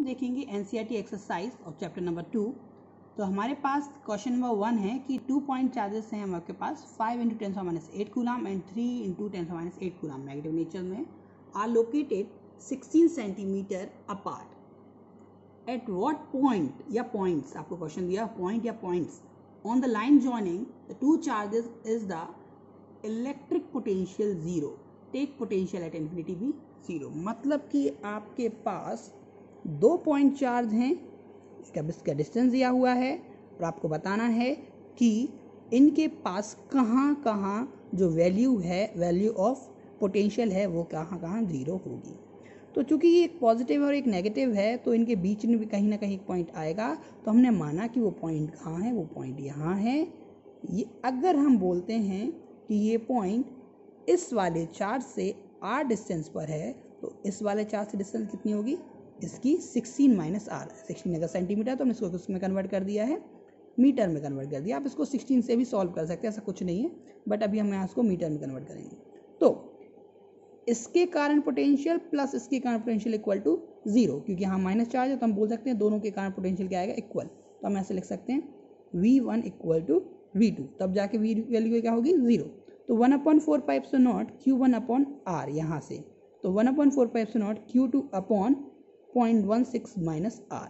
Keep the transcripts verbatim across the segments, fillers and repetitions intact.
देखेंगे NCERT exercise और chapter number two. तो हमारे पास क्वेश्चन नंबर वन है कि टू पॉइंट चार्जेस हैं हमारे पास five into ten minus eight coulomb and three into ten minus eight coulomb negative nature में are located sixteen centimetre apart. At what point या points, आपको क्वेश्चन दिया point या points on the line joining the two charges is the electric potential zero, take potential at infinity भी zero. मतलब कि आपके पास दो पॉइंट चार्ज हैं, इसका इसका डिस्टेंस दिया हुआ है और आपको बताना है कि इनके पास कहाँ कहाँ जो वैल्यू है, वैल्यू ऑफ पोटेंशियल है, वो कहाँ कहाँ जीरो होगी। तो चूंकि ये एक पॉजिटिव और एक नेगेटिव है तो इनके बीच में भी कहीं ना कहीं एक पॉइंट आएगा। तो हमने माना कि वो पॉइंट कहाँ है, वो पॉइंट यहाँ है। ये अगर हम बोलते हैं कि ये पॉइंट इस वाले चार्ज से आर डिस्टेंस पर है तो इस वाले चार्ज से डिस्टेंस कितनी होगी, इसकी सिक्सटीन माइनस आर। सिक्सटीन अगर सेंटीमीटर तो हमने इसको उसमें कन्वर्ट कर दिया है, मीटर में कन्वर्ट कर दिया। आप इसको सिक्सटीन से भी सॉल्व कर सकते हैं, ऐसा कुछ नहीं है, बट अभी हम यहाँ इसको मीटर में कन्वर्ट करेंगे। तो इसके कारण पोटेंशियल प्लस इसके कारण पोटेंशियल इक्वल टू जीरो, क्योंकि यहाँ माइनस चार्ज है तो हम बोल सकते हैं दोनों के कारण पोटेंशियल क्या आएगा, इक्वल। तो हम ऐसे लिख सकते हैं V one equal to V two, तब जाके वी वैल्यू क्या होगी, जीरो। तो वन अपॉन फोर पाइप से naught Q one upon R यहाँ से, तो वन अपॉन फोर पाइप से naught Q two upon point one six minus R.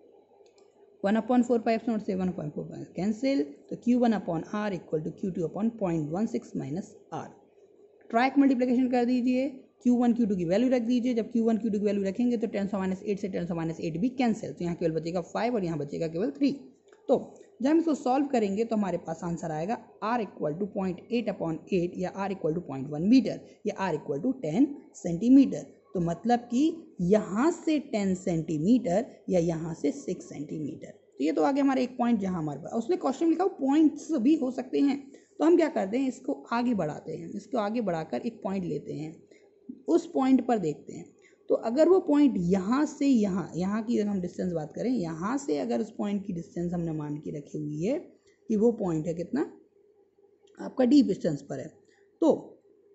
One upon four pi से नॉट से one upon four pi cancel, तो Q one upon R equal to Q two upon point one six minus R. ट्राइक multiplication कर दीजिए, Q one Q two की value रख दीजिए। जब क्यू वन क्यू टू की वैल्यू रखेंगे तो टेन माइनस एट से टेन माइनस एट भी कैंसिल, तो यहाँ केवल बचेगा फाइव और यहाँ बचेगा केवल थ्री। तो जब हम इसको सॉल्व करेंगे तो हमारे पास आंसर आएगा R equal to point eight upon eight, या R equal to point one metre, या R equal to ten centimetre. तो मतलब कि यहाँ से टेन सेंटीमीटर या यहाँ से सिक्स सेंटीमीटर। तो ये तो आगे हमारे एक पॉइंट जहाँ हमारे पास उसने क्वेश्चन लिखा पॉइंट्स भी हो सकते हैं। तो हम क्या करते हैं, इसको आगे बढ़ाते हैं, इसको आगे बढ़ाकर एक पॉइंट लेते हैं, उस पॉइंट पर देखते हैं। तो अगर वो पॉइंट यहाँ से यहाँ यहाँ की अगर हम डिस्टेंस बात करें, यहाँ से अगर उस पॉइंट की डिस्टेंस हमने मान के रखी हुई है कि वो पॉइंट है कितना, आपका डी डिस्टेंस पर है, तो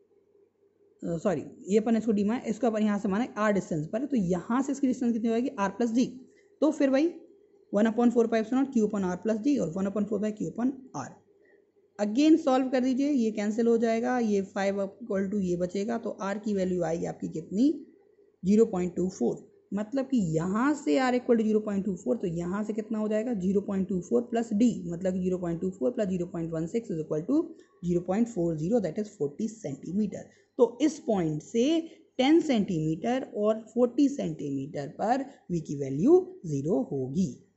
सॉरी ये अपन इसको डी माना, इसको अपन यहाँ से माना आर डिस्टेंस पर है, तो यहाँ से इसकी डिस्टेंस कितनी होगी, आर प्लस डी। तो फिर वही वन अपॉन फोर पाइप से naught Q upon R plus D और one upon four pi Q upon R. Again solve कर दीजिए, ये कैंसिल हो जाएगा, ये फाइव इक्वल टू ये बचेगा, तो आर की वैल्यू आएगी आपकी कितनी, जीरो पॉइंट टू फोर। मतलब कि यहाँ से R equal to zero point two four, तो यहाँ से कितना हो जाएगा, zero point two four plus D, मतलब कि zero point two four plus zero point one six is equal to zero point four zero, that is forty centimetre. तो इस पॉइंट से टेन सेंटीमीटर और फोर्टी सेंटीमीटर पर V की value zero होगी।